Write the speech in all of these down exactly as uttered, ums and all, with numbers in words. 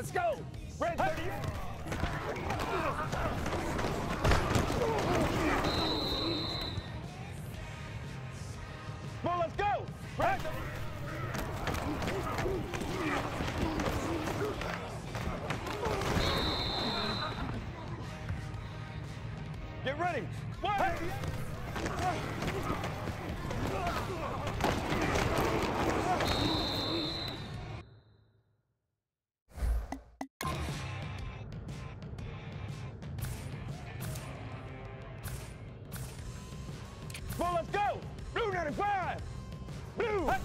Let's go! Red thirty. Come on, let's go! Red Get ready! One! Come on, let's go! Blue ninety-five! Blue! Hey.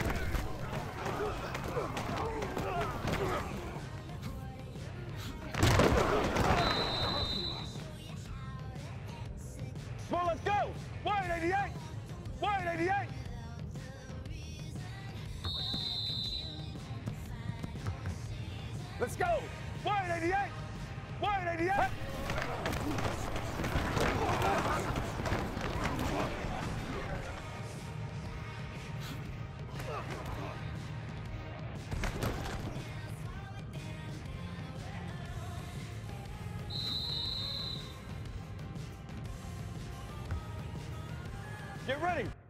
Come on, let's go! White eighty-eight! White eighty-eight! Let's go! White eighty-eight! White eighty-eight! Get ready!